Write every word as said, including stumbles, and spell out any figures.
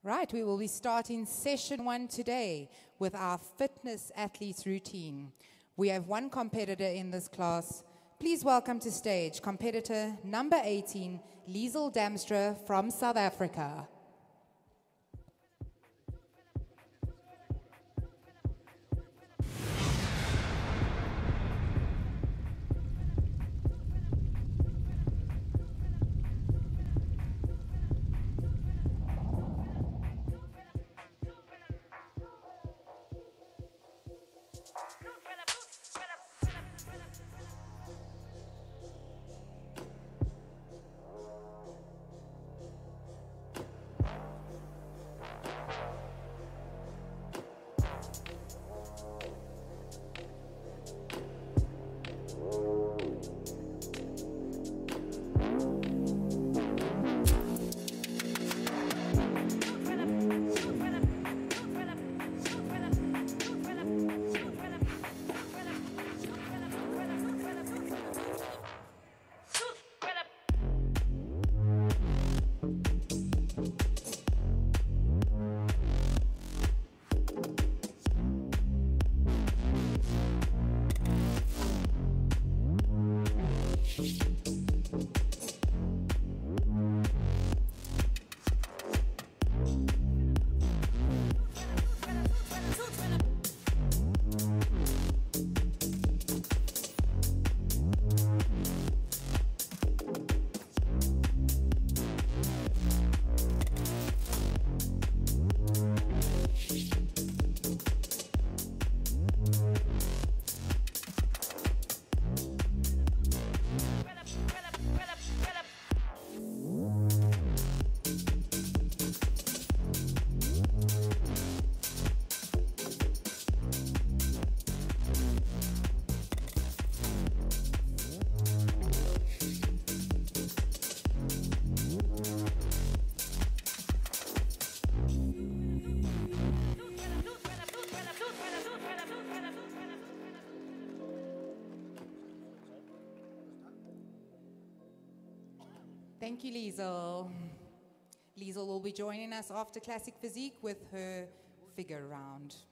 Right, we will be starting session one today with our fitness athletes routine. We have one competitor in this class. Please welcome to stage competitor number eighteen, Liesel Damstra from South Africa. Thank you, Liesel. Liesel will be joining us after Classic Physique with her figure round.